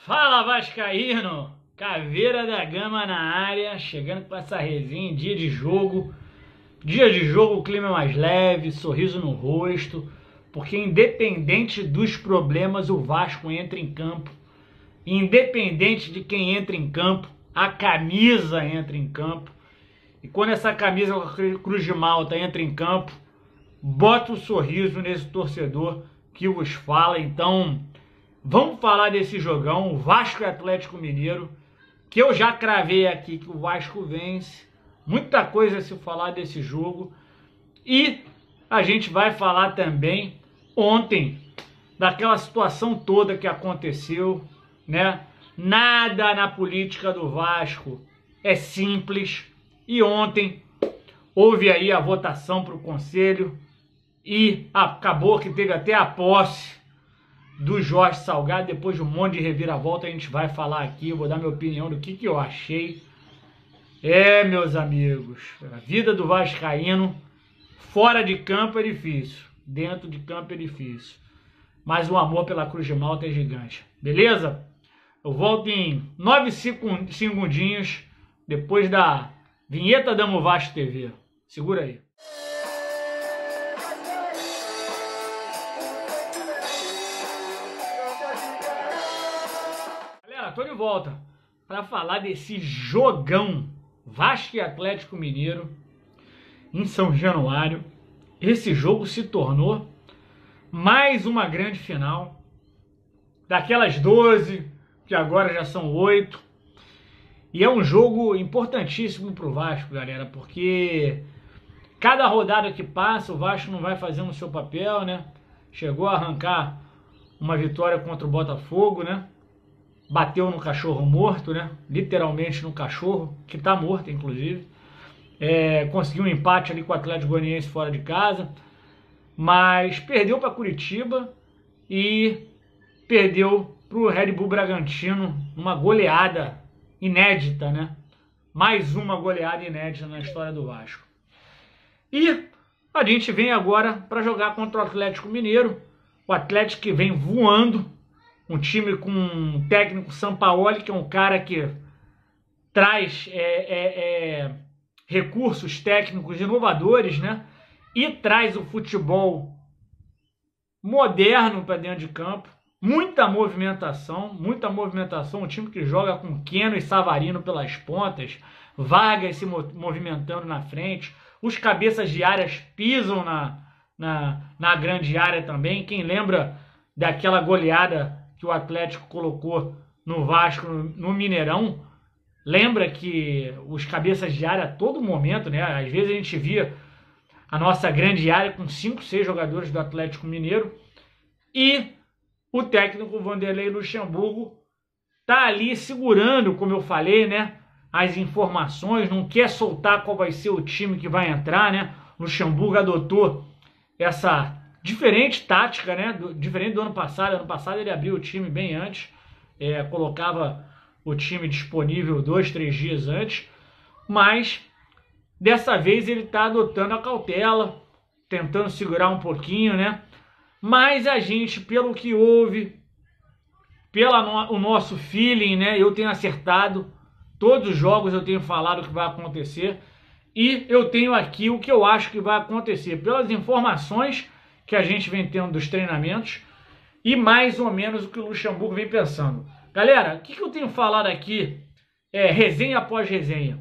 Fala Vascaíno, Caveira da Gama na área, chegando com essa resenha, dia de jogo, o clima é mais leve, sorriso no rosto, porque independente dos problemas o Vasco entra em campo, independente de quem entra em campo, a camisa entra em campo, e quando essa camisa Cruz de Malta entra em campo, bota um sorriso nesse torcedor que vos fala. Então vamos falar desse jogão, Vasco e Atlético Mineiro, que eu já cravei aqui que o Vasco vence. Muita coisa a se falar desse jogo. E a gente vai falar também ontem daquela situação toda que aconteceu, né? Nada na política do Vasco é simples. E ontem houve aí a votação para o Conselho e acabou que teve até a posse do Jorge Salgado. Depois de um monte de reviravolta a gente vai falar aqui, eu vou dar minha opinião do que eu achei. Meus amigos, a vida do vascaíno fora de campo é difícil, dentro de campo é difícil, mas o amor pela Cruz de Malta é gigante, beleza? Eu volto em 9 segundinhos depois da vinheta da Amo Vasco TV. Segura aí. Tô de volta para falar desse jogão Vasco e Atlético Mineiro em São Januário. Esse jogo se tornou mais uma grande final, daquelas 12, que agora já são 8. E é um jogo importantíssimo para o Vasco, galera, porque cada rodada que passa o Vasco não vai fazendo o seu papel, né? Chegou a arrancar uma vitória contra o Botafogo, né? Bateu no cachorro morto, né? Literalmente no cachorro, que tá morto, inclusive. Conseguiu um empate ali com o Atlético Goianiense fora de casa. Mas perdeu para Curitiba e perdeu para o Red Bull Bragantino numa goleada inédita, né? Mais uma goleada inédita na história do Vasco. E a gente vem agora para jogar contra o Atlético Mineiro. O Atlético que vem voando. Um time com um técnico Sampaoli, que é um cara que traz recursos técnicos inovadores, né? E traz o futebol moderno para dentro de campo. Muita movimentação, um time que joga com Keno e Savarino pelas pontas, Vargas se movimentando na frente, os cabeças de áreas pisam na grande área também. Quem lembra daquela goleada que o Atlético colocou no Vasco, no Mineirão, lembra que os cabeças de área a todo momento, né? Às vezes a gente via a nossa grande área com 5, 6 jogadores do Atlético Mineiro, e o técnico Vanderlei Luxemburgo tá ali segurando, como eu falei, né? As informações, não quer soltar qual vai ser o time que vai entrar, né? Luxemburgo adotou essa diferente tática, né? Diferente do ano passado. Ano passado ele abriu o time bem antes, colocava o time disponível 2, 3 dias antes, mas dessa vez ele está adotando a cautela, tentando segurar um pouquinho, né? Mas a gente, pelo que houve, o nosso feeling, né? Eu tenho acertado, todos os jogos eu tenho falado o que vai acontecer, e eu tenho aqui o que eu acho que vai acontecer, pelas informações que a gente vem tendo dos treinamentos e mais ou menos o que o Luxemburgo vem pensando. Galera, o que eu tenho falado aqui, resenha após resenha?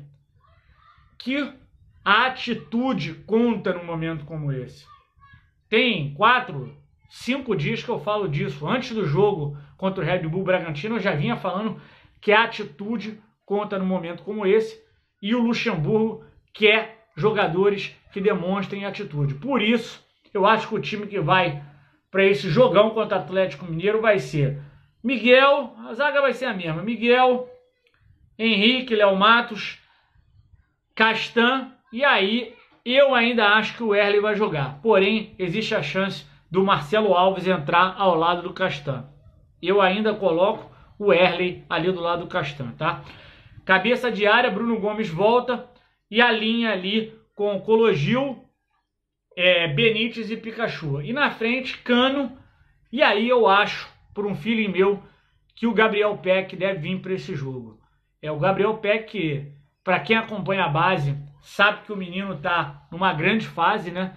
Que a atitude conta num momento como esse. Tem 4, 5 dias que eu falo disso. Antes do jogo contra o Red Bull Bragantino, eu já vinha falando que a atitude conta num momento como esse, e o Luxemburgo quer jogadores que demonstrem atitude. Por isso, eu acho que o time que vai para esse jogão contra o Atlético Mineiro vai ser Miguel, a zaga vai ser a mesma, Miguel, Henrique, Léo Matos, Castan, e aí eu ainda acho que o Wesley vai jogar. Porém, existe a chance do Marcelo Alves entrar ao lado do Castan. Eu ainda coloco o Wesley ali do lado do Castan, tá? Cabeça de área, Bruno Gomes volta, e a linha ali com Cologil, Benítez e Pikachu. E na frente, Cano. E aí eu acho, por um feeling meu, que o Gabriel Peck deve vir para esse jogo. O Gabriel Peck, para quem acompanha a base, sabe que o menino está numa grande fase, né?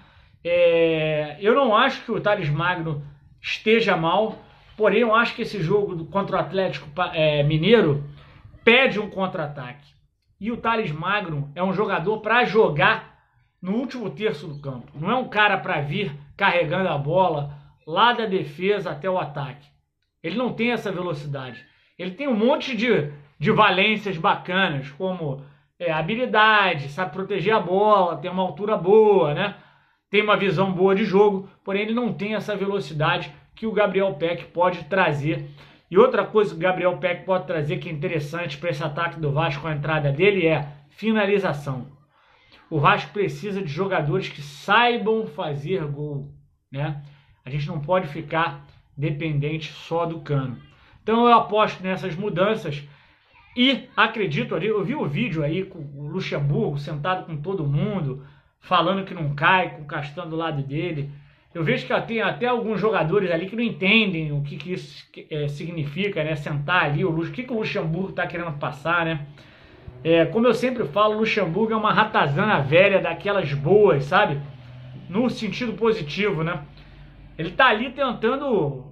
Eu não acho que o Thales Magno esteja mal, porém eu acho que esse jogo contra o Atlético Mineiro pede um contra-ataque. E o Thales Magno é um jogador para jogar no último terço do campo. Não é um cara para vir carregando a bola lá da defesa até o ataque. Ele não tem essa velocidade. Ele tem um monte de valências bacanas, como habilidade, sabe proteger a bola, tem uma altura boa, né? Tem uma visão boa de jogo, porém ele não tem essa velocidade que o Gabriel Peck pode trazer. E outra coisa que o Gabriel Peck pode trazer que é interessante para esse ataque do Vasco com a entrada dele é finalização. O Vasco precisa de jogadores que saibam fazer gol, né? A gente não pode ficar dependente só do Cano. Então eu aposto nessas mudanças e acredito ali, eu vi o vídeo aí com o Luxemburgo sentado com todo mundo, falando que não cai, com o Castan do lado dele. Eu vejo que tem até alguns jogadores ali que não entendem o que isso significa, né? Sentar ali, o que o Luxemburgo está querendo passar, né? Como eu sempre falo, o Luxemburgo é uma ratazana velha daquelas boas, sabe? No sentido positivo, né? Ele tá ali tentando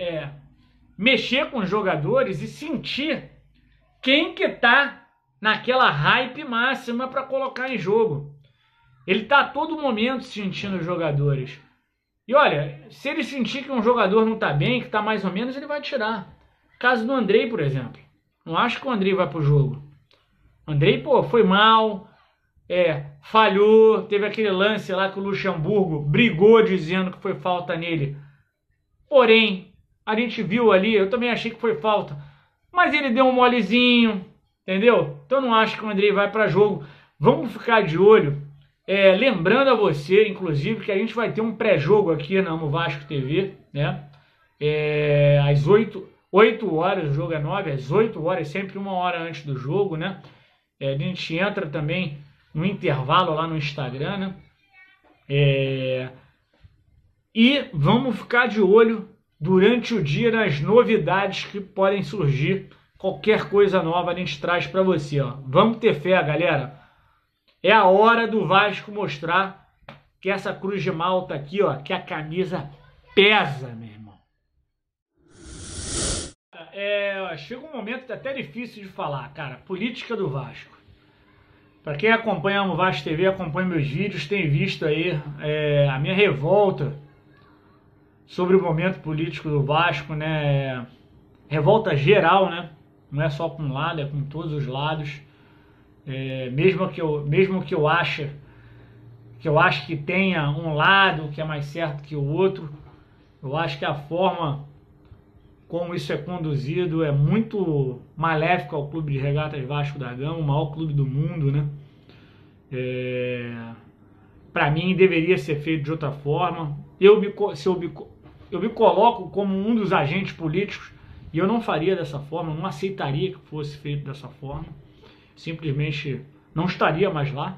mexer com os jogadores e sentir quem que tá naquela hype máxima para colocar em jogo. Ele tá a todo momento sentindo os jogadores. E olha, se ele sentir que um jogador não tá bem, que tá mais ou menos, ele vai tirar. Caso do Andrei, por exemplo. Não acho que o Andrei vai pro jogo. O Andrei, foi mal, falhou, teve aquele lance lá que o Luxemburgo brigou dizendo que foi falta nele. Porém, a gente viu ali, eu também achei que foi falta, mas ele deu um molezinho, entendeu? Então não acho que o Andrei vai para jogo. Vamos ficar de olho. Lembrando a você, inclusive, que a gente vai ter um pré-jogo aqui na Amo Vasco TV, né? Às 8 horas, o jogo é 9, às 8 horas, sempre uma hora antes do jogo, né? A gente entra também no intervalo lá no Instagram, né? E vamos ficar de olho durante o dia nas novidades que podem surgir. Qualquer coisa nova a gente traz para você, ó. Vamos ter fé, galera. É a hora do Vasco mostrar que essa Cruz de Malta aqui, ó, que a camisa pesa, meu irmão. Chega um momento até difícil de falar, cara. Política do Vasco. Para quem acompanha o Vasco TV, acompanha meus vídeos, tem visto aí a minha revolta sobre o momento político do Vasco, né? Revolta geral, né? Não é só com um lado, é com todos os lados. Mesmo que eu ache que tenha um lado que é mais certo que o outro, eu acho que a forma como isso é conduzido é muito maléfico ao Clube de Regatas Vasco da Gama, o maior clube do mundo, né? Para mim deveria ser feito de outra forma. Eu me coloco como um dos agentes políticos e eu não faria dessa forma, não aceitaria que fosse feito dessa forma. Simplesmente não estaria mais lá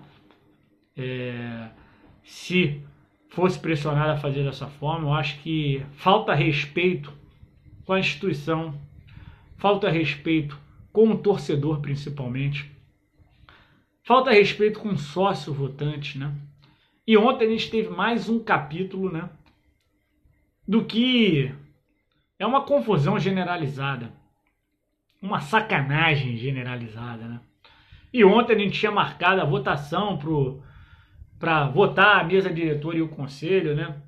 se fosse pressionado a fazer dessa forma. Eu acho que falta respeito com a instituição, falta respeito com o torcedor principalmente, falta respeito com o sócio votante, né? E ontem a gente teve mais um capítulo, né, do que é uma confusão generalizada, uma sacanagem generalizada, né? E ontem a gente tinha marcado a votação para votar a mesa diretora e o conselho, né?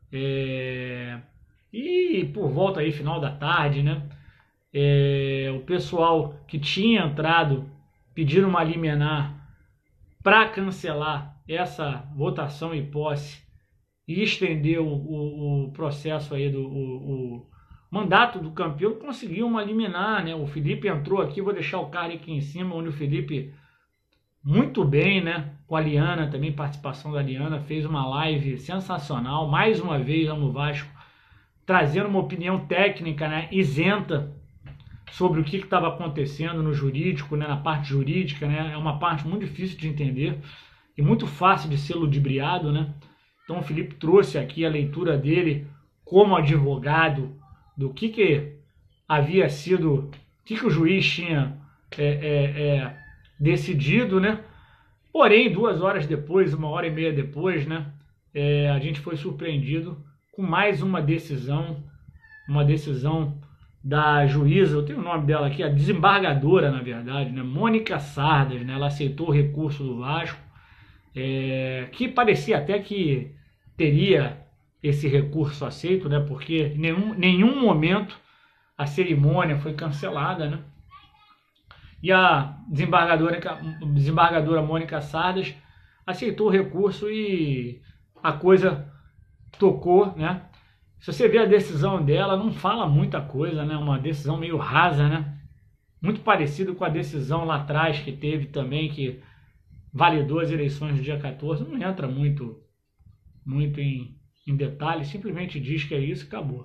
E por volta aí, final da tarde, né? O pessoal que tinha entrado pedindo uma liminar para cancelar essa votação e posse e estender o processo aí o mandato do Campelo, conseguiu uma liminar, né? O Felipe entrou aqui, vou deixar o card aqui em cima, onde o Felipe, muito bem, né? Com a Liana, também participação da Liana, fez uma live sensacional, mais uma vez lá no Vasco, trazendo uma opinião técnica, né? Isenta sobre o que estava acontecendo no jurídico, né? Na parte jurídica, né? É uma parte muito difícil de entender e muito fácil de ser ludibriado, né? Então o Felipe trouxe aqui a leitura dele como advogado do que havia sido, o que o juiz tinha decidido, né? Porém, 2 horas depois, 1h30 depois, né? A gente foi surpreendido com mais uma decisão da juíza, eu tenho o nome dela aqui, a desembargadora, na verdade, né? Mônica Sardas, né? Ela aceitou o recurso do Vasco, que parecia até que teria esse recurso aceito, né? Porque em nenhum momento a cerimônia foi cancelada, né? E a desembargadora Mônica Sardas aceitou o recurso e a coisa tocou, né? Se você vê a decisão dela, não fala muita coisa, né? Uma decisão meio rasa, né? Muito parecido com a decisão lá atrás que teve também, que validou as eleições do dia 14. Não entra muito em detalhes, simplesmente diz que é isso e acabou.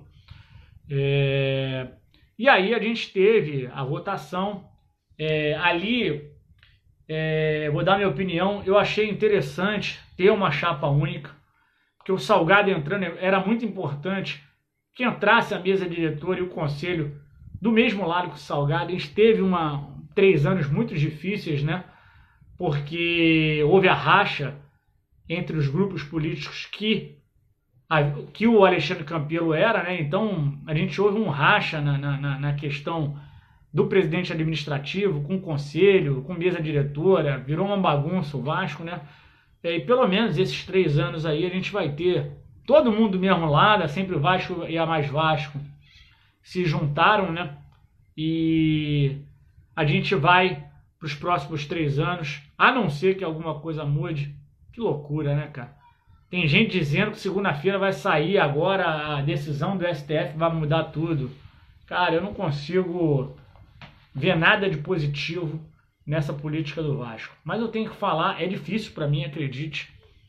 E aí a gente teve a votação. Ali, vou dar minha opinião, eu achei interessante ter uma chapa única, porque o Salgado entrando era muito importante que entrasse a mesa diretora e o conselho do mesmo lado que o Salgado. A gente teve 3 anos muito difíceis, né? Porque houve a racha entre os grupos políticos que o Alexandre Campelo era, né? Então a gente houve um racha na questão do presidente administrativo, com o conselho, com mesa diretora, virou uma bagunça o Vasco, né? E pelo menos esses 3 anos aí a gente vai ter todo mundo do mesmo lado, sempre o Vasco e a Mais Vasco se juntaram, né? E a gente vai para os próximos 3 anos, a não ser que alguma coisa mude. Que loucura, né, cara? Tem gente dizendo que segunda-feira vai sair agora a decisão do STF, vai mudar tudo. Cara, eu não consigo ver nada de positivo nessa política do Vasco. Mas eu tenho que falar, é difícil para mim, acredite.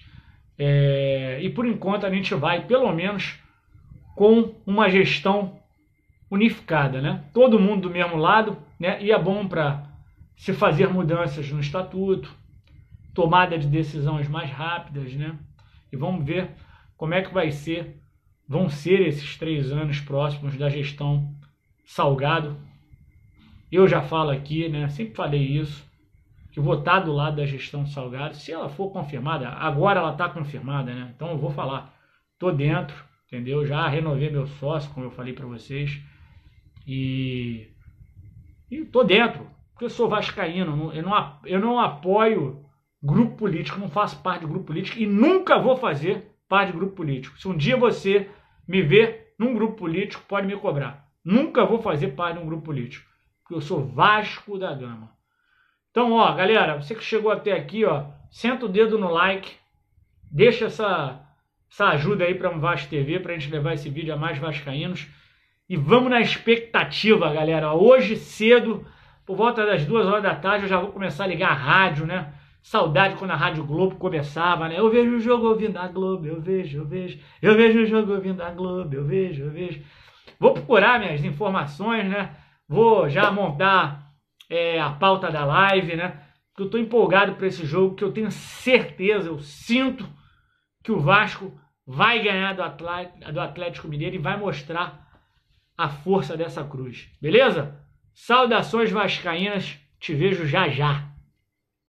E por enquanto a gente vai, pelo menos, com uma gestão unificada, né? Todo mundo do mesmo lado, né? E é bom para se fazer mudanças no estatuto, tomada de decisões mais rápidas, né? E vamos ver como é que vão ser esses 3 anos próximos da gestão Salgado. Eu já falo aqui, né? Sempre falei isso, que vou estar do lado da gestão Salgado. Se ela for confirmada, agora ela está confirmada, né? Então eu vou falar, tô dentro, entendeu? Já renovei meu sócio, como eu falei para vocês, e tô dentro, porque eu sou vascaíno, eu não apoio grupo político, não faço parte de grupo político e nunca vou fazer parte de grupo político. Se um dia você me ver num grupo político, pode me cobrar. Nunca vou fazer parte de um grupo político, porque eu sou Vasco da Gama. Então, ó, galera, você que chegou até aqui, ó, senta o dedo no like, deixa essa ajuda aí para o Vasco TV, para a gente levar esse vídeo a mais vascaínos. E vamos na expectativa, galera. Hoje cedo, por volta das 2 horas da tarde, eu já vou começar a ligar a rádio, né? Saudade quando a Rádio Globo começava, né? Eu vejo o jogo ouvindo a Globo, eu vejo o jogo ouvindo a Globo, eu vejo. Vou procurar minhas informações, né? Vou já montar a pauta da live, né? Porque eu tô empolgado para esse jogo, que eu tenho certeza, eu sinto que o Vasco vai ganhar do Atlético Mineiro e vai mostrar a força dessa cruz. Beleza? Saudações vascaínas, te vejo já já.